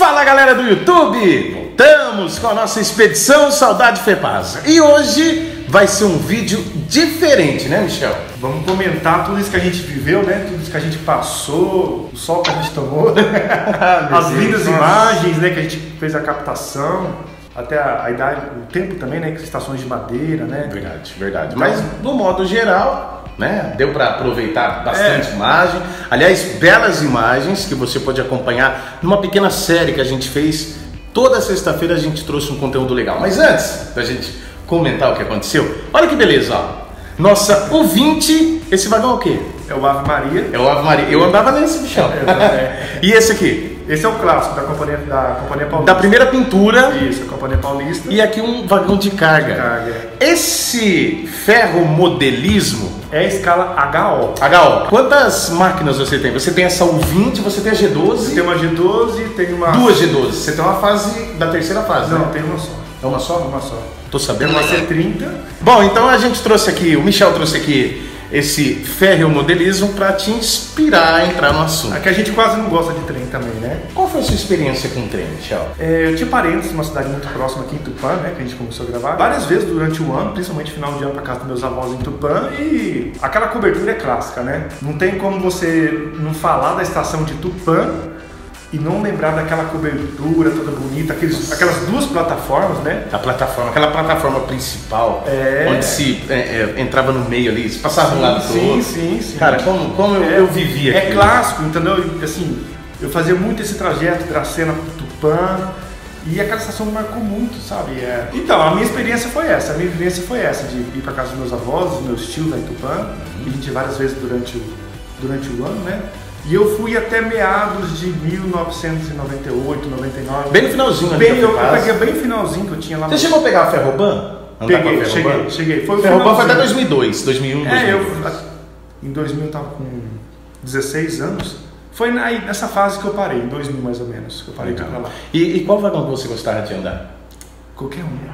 Fala galera do YouTube, voltamos com a nossa expedição Saudade Fepasa. E hoje vai ser um vídeo diferente, né, Michel? Vamos comentar tudo isso que a gente viveu, né? Tudo isso que a gente passou, o sol que a gente tomou, as lindas imagens, né? Que a gente fez a captação, até a idade, o tempo também, né? Estações de madeira, né? Verdade, verdade. Mas no modo geral, né? Deu para aproveitar bastante imagem. Aliás, belas imagens que você pode acompanhar numa pequena série que a gente fez. Toda sexta-feira a gente trouxe um conteúdo legal. Mas antes da gente comentar o que aconteceu, olha que beleza, ó. Nossa ouvinte, esse vagão é o quê? É o Ave Maria. É o Ave Maria. Eu andava nesse, bichão. E esse aqui? Esse é o clássico da Companhia Paulista. Da primeira pintura. Isso, a Companhia Paulista. E aqui um vagão de carga. Esse ferromodelismo é a escala HO. HO. Quantas máquinas você tem? Você tem essa U20, você tem a G12. Você tem uma G12, tem uma... Duas G12. Você tem uma fase da terceira fase, Não, né? tem uma só. É uma só? Uma só. Tô sabendo. Tem uma C30. Bom, então a gente trouxe aqui, o Michel trouxe aqui esse ferromodelismo para te inspirar a entrar no assunto. Aqui a gente quase não gosta de trem também, né? Qual foi a sua experiência com o trem, Michel? Eu tinha parentes numa cidade muito próxima aqui em Tupã, né? Que a gente começou a gravar várias vezes durante o ano, principalmente final de ano, para casa dos meus avós em Tupã. E aquela cobertura é clássica, né? Não tem como você não falar da estação de Tupã e não lembrar daquela cobertura toda bonita, aquelas duas plataformas, né? Aquela plataforma principal, onde se entrava no meio ali, se passava de um lado pro outro. Sim. Cara, como eu vivia aqui. É clássico, entendeu? Assim, eu fazia muito esse trajeto de Dracena pro Tupã e aquela estação me marcou muito, sabe? Então, a minha experiência foi essa. De ir para casa dos meus avós, dos meus tios lá em Tupã. E a gente várias vezes durante o ano, né? E eu fui até meados de 1998, 99. Bem no finalzinho ali. Eu peguei bem finalzinho que eu tinha lá. Você chegou a pegar a Ferroban? Cheguei. Foi Ferroban foi até 2002, 2001, 2002. Em 2000 eu tava com 16 anos. Foi nessa fase que eu parei, em 2000 mais ou menos, que eu parei de ir pra lá. E qual vagão que você gostava de andar? Qualquer um.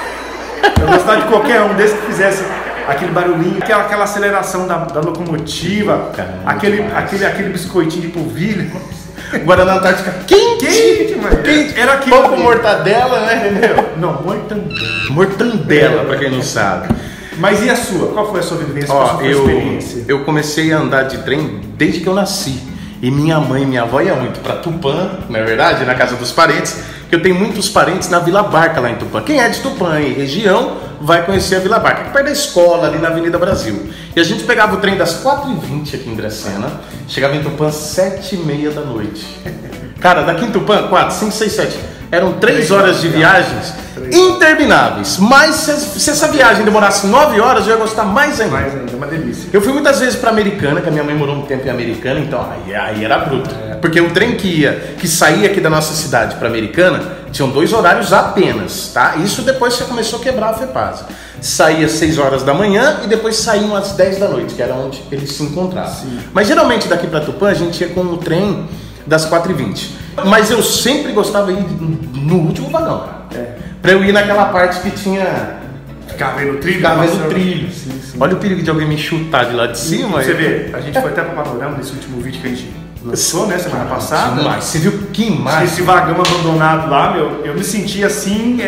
Eu gostava de qualquer um, desde que fizesse aquele barulhinho, aquela aceleração da locomotiva, aquele biscoitinho de polvilho. Guaraná Antártica quente, era aquilo. Pão com mortadela, né? Entendeu? Não, mortandela, pra quem não sabe. Mas e a sua? Qual foi a sua vivência? Qual foi a sua experiência? Eu comecei a andar de trem desde que eu nasci. E minha mãe e minha avó iam muito para Tupã, não é verdade? Na casa dos parentes, que eu tenho muitos parentes na Vila Barca lá em Tupã. Quem é de Tupã e região vai conhecer a Vila Barca, que perto da escola, ali na Avenida Brasil. E a gente pegava o trem das 4h20 aqui em Dracena, chegava em Tupã às 7h30 da noite. Cara, daqui em Tupã, 4, 5, 6, 7, eram 3 horas de viagens intermináveis. Mas se essa viagem demorasse 9 horas, eu ia gostar mais ainda. Mais ainda, uma delícia. Eu fui muitas vezes para Americana, que a minha mãe morou um tempo em Americana, então aí era bruto. Porque o trem que saía aqui da nossa cidade para Americana, tinham 2 horários apenas, tá? Isso depois você começou a quebrar a Fepasa. Saía às 6 horas da manhã e depois saíam às 10 da noite, que era onde eles se encontravam. Sim. Mas geralmente daqui para Tupã a gente ia com o trem das 4h20. Mas eu sempre gostava de ir no último vagão, cara. Pra eu ir naquela parte que tinha... Ficava no trilho. Ficava no trilho. Sim. Olha o perigo de alguém me chutar de lá de cima. Você vê, a gente foi até pra Panorama nesse último vídeo que a gente lançou, né, semana passada. Mas você viu que imagem? Esse vagão abandonado lá, eu me senti assim,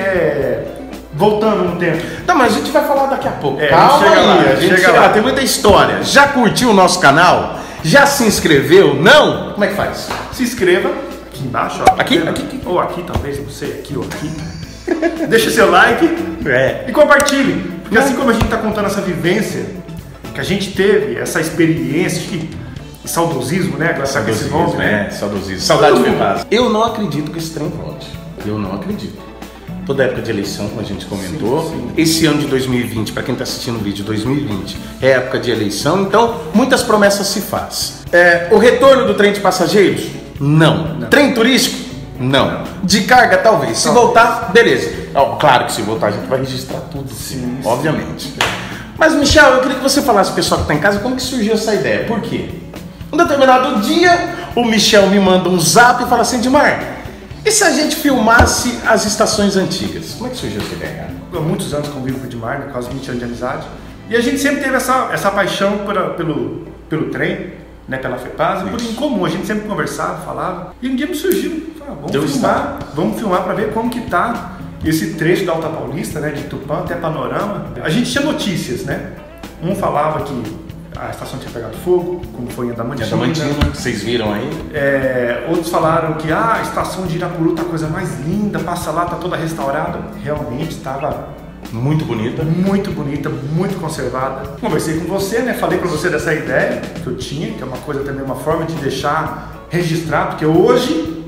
voltando no tempo. Não, mas a gente vai falar daqui a pouco. Calma aí, a gente chega lá. Tem muita história. Já curtiu o nosso canal? Já se inscreveu? Não? Como é que faz? Se inscreva aqui embaixo, ó. Aqui? Ou aqui, talvez, não sei, aqui ou aqui. Deixa seu like e compartilhe. Porque assim como a gente está contando essa vivência que a gente teve, essa experiência e saudosismo, né? Saudosismo, né? Saudosismo. Saudade Fepasa. Eu não acredito que esse trem volte. Eu não acredito. Toda época de eleição, como a gente comentou. Sim. Esse ano de 2020, para quem está assistindo o vídeo, 2020 é época de eleição, então muitas promessas se faz. O retorno do trem de passageiros? Não. Trem turístico? Não. De carga, talvez. Se voltar, beleza. Claro que se voltar a gente vai registrar tudo, sim, obviamente. Mas, Michel, eu queria que você falasse pro pessoal que está em casa como que surgiu essa ideia. Por quê? Um determinado dia, o Michel me manda um zap e fala assim, Edmar, e se a gente filmasse as estações antigas? Como é que surgiu essa ideia, cara? Há muitos anos convivo com o Edmar, né, quase 20 anos de amizade. E a gente sempre teve essa paixão pelo trem, né, pela Fepasa, por em comum, a gente sempre conversava, falava. E um dia me surgiu, vamos filmar para ver como que tá esse trecho da Alta Paulista, né, de Tupã até Panorama. A gente tinha notícias, né? Um falava que a estação tinha pegado fogo, como foi em Adamantina. Vocês viram aí? Outros falaram que a estação de Irapuru tá a coisa mais linda, passa lá, tá toda restaurada. Realmente estava muito bonita, muito conservada. Conversei com você, né? Falei para você dessa ideia que eu tinha, que é uma coisa também, uma forma de deixar registrado, porque hoje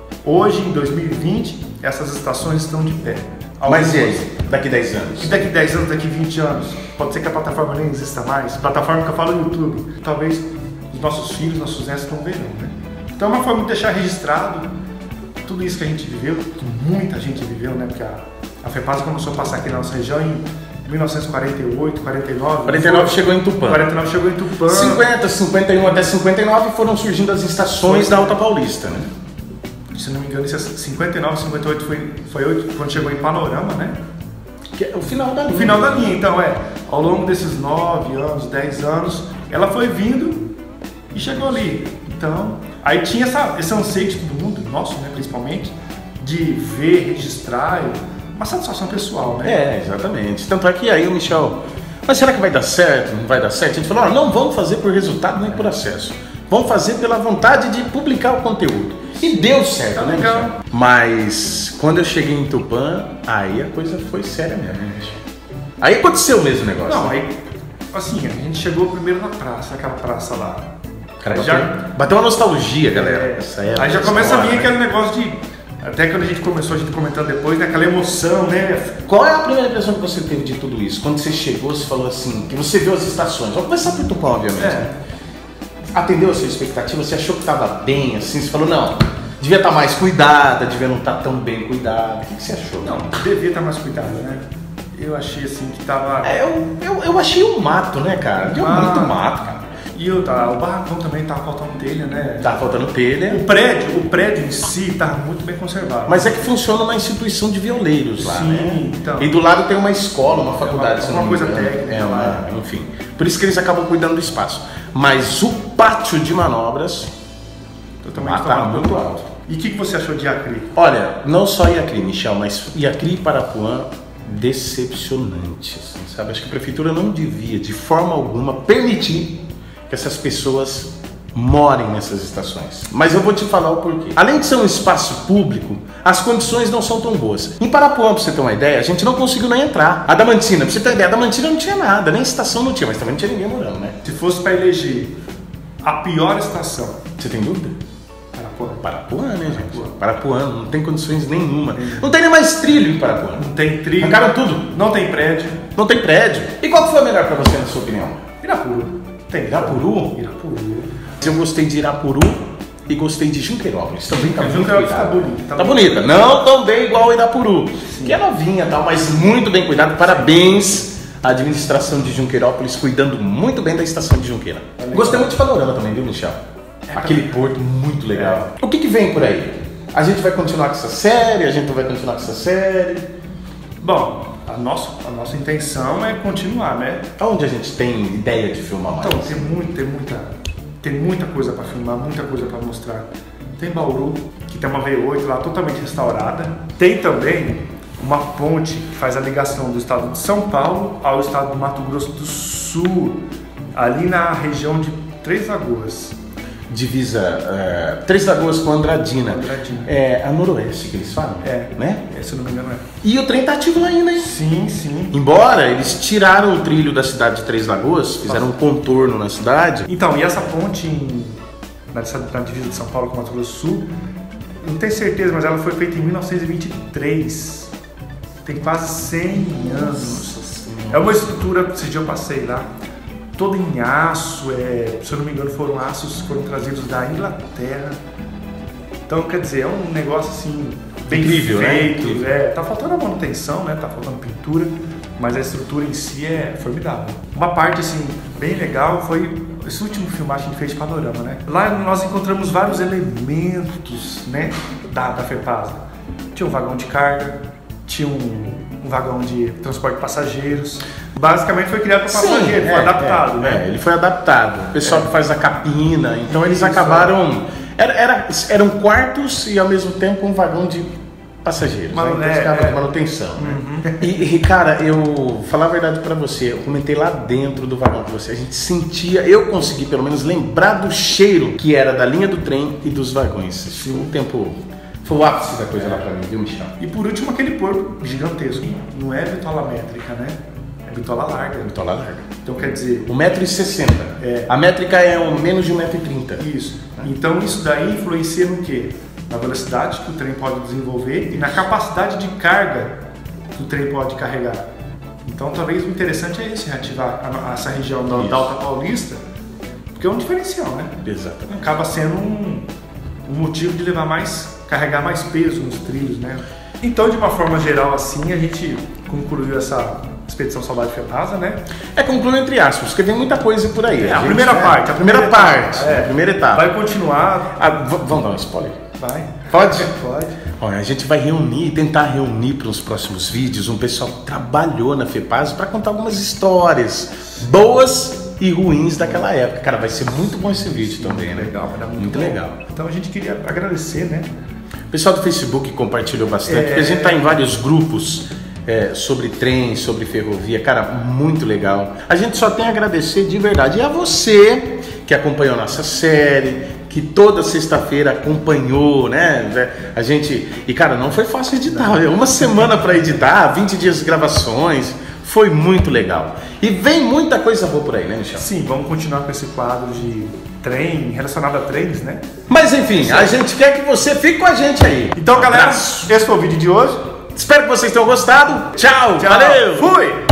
em 2020, essas estações estão de pé. Mas e aí? Daqui 10 anos? Daqui 10 anos, daqui 20 anos, pode ser que a plataforma nem exista mais. Plataforma que eu falo no YouTube. Talvez os nossos filhos, nossos netos não verão, né? Então é uma forma de deixar registrado tudo isso que a gente viveu, que muita gente viveu, né? Porque a FEPASA começou a passar aqui na nossa região em 1948, 49. 49 chegou em Tupã. 49 chegou em Tupã. 50, 51 até 59 foram surgindo as estações da Alta Paulista, né? Se não me engano, 59, 58 foi quando chegou em Panorama, né? Que é o final da linha. O final da linha, então, ao longo desses 9 anos, 10 anos, ela foi vindo e chegou ali. Então, aí tinha esse anseio de todo mundo, nosso, né, principalmente, de ver, registrar, uma satisfação pessoal, né? Exatamente. Tanto é que aí o Michel, mas será que vai dar certo? Não vai dar certo? A gente falou, não vamos fazer por resultado nem por acesso. Vamos fazer pela vontade de publicar o conteúdo. E deu certo, né, Michel? Mas quando eu cheguei em Tupã, aí a coisa foi séria mesmo, né, Michel? Aí aconteceu o mesmo negócio. Não, aí, assim, a gente chegou primeiro na praça, aquela praça lá. Cara, bateu uma nostalgia, galera. Aí já começa a vir aquele negócio de... Até quando a gente começou, a gente comentando depois, né? Aquela emoção, né? Qual é a primeira impressão que você teve de tudo isso? Quando você chegou, você falou assim, que você viu as estações. Vamos começar por Tupã, obviamente. Né? Atendeu a sua expectativa? Você achou que estava bem, assim? Você falou, não, devia estar mais cuidada, devia não estar tão bem cuidada. O que você achou? Não, devia estar mais cuidada, né? Eu achei assim que tava... Eu achei um mato, né, cara? Deu muito mato, cara. E o barracão também tava faltando telha, né? Tava faltando telha. O prédio em si tava muito bem conservado. Mas é que funciona uma instituição de violeiros lá, né? Então. E do lado tem uma escola, uma faculdade. Uma coisa técnica. Enfim. Por isso que eles acabam cuidando do espaço. Mas o pátio de manobras totalmente tá muito alto. E o que você achou de Iacri? Olha, não só Iacri, Michel, mas Iacri e Parapuã, decepcionantes, sabe? Acho que a prefeitura não devia, de forma alguma, permitir que essas pessoas morem nessas estações. Mas eu vou te falar o porquê. Além de ser um espaço público, as condições não são tão boas. Em Parapuã, pra você ter uma ideia, a gente não conseguiu nem entrar. Adamantina, pra você ter uma ideia, Adamantina não tinha nada, nem estação não tinha, mas também não tinha ninguém morando, né? Se fosse para eleger a pior estação, você tem dúvida? Parapuã, né, gente? Parapuã, não tem condições nenhuma. Não tem nem mais trilho em Parapuã. Não tem trilho. Arrancaram tudo. Não tem prédio. Não tem prédio. E qual foi a melhor pra você, na sua opinião? Irapuru. Tem Irapuru? Irapuru. Eu gostei de Irapuru e gostei de Junqueirópolis. Também tá muito cuidado. Tá bonita. Tá bonita. Não tão bem igual a Irapuru. Sim. Que é novinha e tal, mas muito bem cuidado. Parabéns à administração de Junqueirópolis, cuidando muito bem da estação de Junqueira. Gostei muito de Panorama também, viu, Michel? Aquele porto muito legal. O que vem por aí? A gente vai continuar com essa série? A gente não vai continuar com essa série? Bom, a nossa intenção é continuar, né? Aonde a gente tem ideia de filmar mais? Então, tem muita coisa para filmar, muita coisa para mostrar. Tem Bauru, que tem uma V8 lá totalmente restaurada. Tem também uma ponte que faz a ligação do estado de São Paulo ao estado do Mato Grosso do Sul, ali na região de Três Lagoas. Divisa Três Lagoas com Andradina. É a noroeste que eles falam? Né? Se eu não me engano E o trem tá ativo ainda, hein? Sim. Embora eles tiraram o trilho da cidade de Três Lagoas, fizeram um contorno na cidade. Então, e essa ponte na divisa de São Paulo com Mato Grosso do Sul, não tenho certeza, mas ela foi feita em 1923. Tem quase 100 anos. É uma estrutura, esse dia eu passei lá, toda em aço, se eu não me engano foram aços que foram trazidos da Inglaterra. Então, quer dizer, é um negócio assim, bem incrível, feito, né? Tá faltando a manutenção, né? Tá faltando pintura, mas a estrutura em si é formidável. Uma parte assim, bem legal foi esse último filmagem que a gente fez de Panorama, né? Lá nós encontramos vários elementos, né, da FEPASA. Tinha um vagão de carga, tinha um vagão de transporte de passageiros. Basicamente foi criado para passageiro, foi adaptado, né? Ele foi adaptado. O pessoal que faz a capina, então eles acabaram Eram quartos e ao mesmo tempo um vagão de passageiros, né? Manutenção, né? E cara, eu falar a verdade pra você, eu comentei lá dentro do vagão com você, a gente sentia, eu consegui pelo menos lembrar do cheiro que era da linha do trem e dos vagões. O tempo foi o ápice da coisa lá pra mim, viu, Michel? E por último, aquele porco gigantesco, não é bitola métrica, né? É bitola larga. Bitola larga. Então quer dizer... 1,60 m. A métrica é menos de 1,30 m. Isso. Então isso daí influencia no quê? Na velocidade que o trem pode desenvolver e na capacidade de carga que o trem pode carregar. Então talvez o interessante é esse, reativar essa região da Alta Paulista, porque é um diferencial, né? Exatamente. Acaba sendo um motivo de carregar mais peso nos trilhos, né? Então, de uma forma geral assim, a gente concluiu essa Expedição Saudade Fetasa, né? Concluiu entre aspas, porque tem muita coisa por aí. A primeira parte. A primeira etapa. Vai continuar. Vamos dar um spoiler? Vai. Pode? Pode. Olha, a gente vai tentar reunir para os próximos vídeos um pessoal que trabalhou na FEPASA para contar algumas histórias boas e ruins daquela época. Cara, vai ser muito bom esse vídeo também, né? Legal, vai dar muito legal. Então a gente queria agradecer, né? O pessoal do Facebook compartilhou bastante, porque a gente está em vários grupos sobre trem, sobre ferrovia, cara, muito legal. A gente só tem a agradecer de verdade. E a você que acompanhou nossa série, que toda sexta-feira acompanhou, né? A gente... E, cara, não foi fácil editar. Uma semana para editar, 20 dias de gravações. Foi muito legal. E vem muita coisa boa por aí, né, Michel? Sim, vamos continuar com esse quadro de trem, relacionado a trens, né? Mas, enfim, a gente quer que você fique com a gente aí. Então, galera, esse foi o vídeo de hoje. Espero que vocês tenham gostado. Tchau. Tchau. Valeu. Fui.